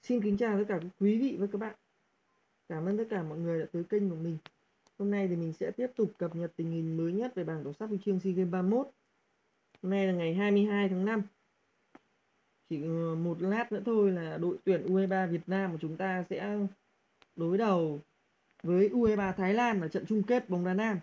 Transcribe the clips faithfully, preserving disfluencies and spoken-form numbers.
Xin kính chào tất cả các quý vị và các bạn. Cảm ơn tất cả mọi người đã tới kênh của mình. Hôm nay thì mình sẽ tiếp tục cập nhật tình hình mới nhất về bảng tổng sắp huy chương SEA Games ba mươi mốt. Hôm nay là ngày hai mươi hai tháng năm. Chỉ một lát nữa thôi là đội tuyển U hai ba Việt Nam của chúng ta sẽ đối đầu với U hai ba Thái Lan ở trận chung kết bóng đá nam.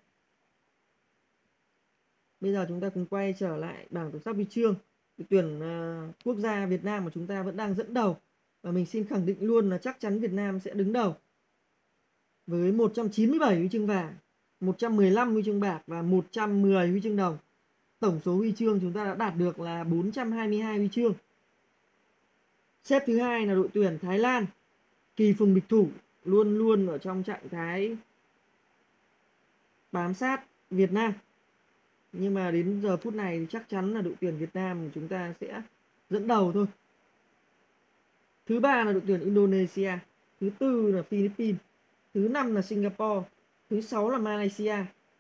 Bây giờ chúng ta cùng quay trở lại bảng tổng sắp huy chương. Đội tuyển uh, quốc gia Việt Nam của chúng ta vẫn đang dẫn đầu. Và mình xin khẳng định luôn là chắc chắn Việt Nam sẽ đứng đầu với một trăm chín mươi bảy huy chương vàng, một trăm mười lăm huy chương bạc và một trăm mười huy chương đồng. Tổng số huy chương chúng ta đã đạt được là bốn trăm hai mươi hai huy chương. Xếp thứ hai là đội tuyển Thái Lan. Kỳ phùng địch thủ, luôn luôn ở trong trạng thái bám sát Việt Nam. Nhưng mà đến giờ phút này thì chắc chắn là đội tuyển Việt Nam của chúng ta sẽ dẫn đầu thôi. Thứ ba là đội tuyển Indonesia, thứ tư là Philippines, thứ năm là Singapore, thứ sáu là Malaysia,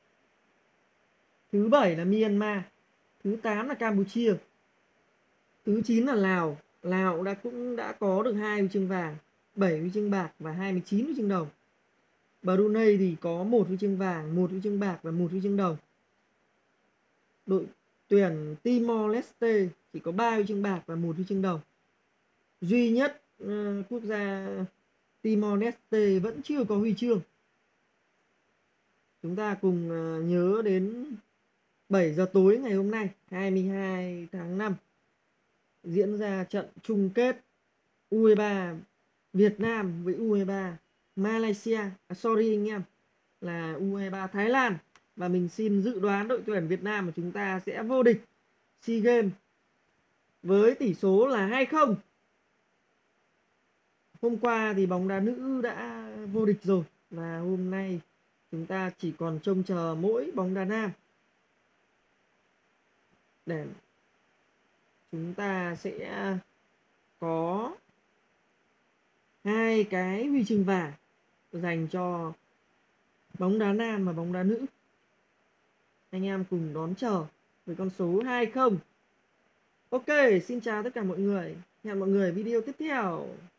thứ bảy là Myanmar, thứ tám là Campuchia, thứ chín là Lào. Lào đã cũng đã có được hai huy chương vàng, bảy huy chương bạc và hai mươi chín huy chương đồng. Brunei thì có một huy chương vàng, một huy chương bạc và một huy chương đồng. Đội tuyển Timor Leste chỉ có ba huy chương bạc và một huy chương đồng. Duy nhất uh, quốc gia Timor Leste vẫn chưa có huy chương. Chúng ta cùng uh, nhớ đến bảy giờ tối ngày hôm nay hai mươi hai tháng năm diễn ra trận chung kết U hai ba Việt Nam với U hai ba Malaysia, à, sorry anh em, là U hai ba Thái Lan. Và mình xin dự đoán đội tuyển Việt Nam của chúng ta sẽ vô địch SEA Games với tỷ số là hai không. Hôm qua thì bóng đá nữ đã vô địch rồi, và hôm nay chúng ta chỉ còn trông chờ mỗi bóng đá nam để chúng ta sẽ có hai cái huy chương vàng dành cho bóng đá nam và bóng đá nữ. Anh em cùng đón chờ với con số hai không. Ok, xin chào tất cả mọi người. Hẹn mọi người video tiếp theo.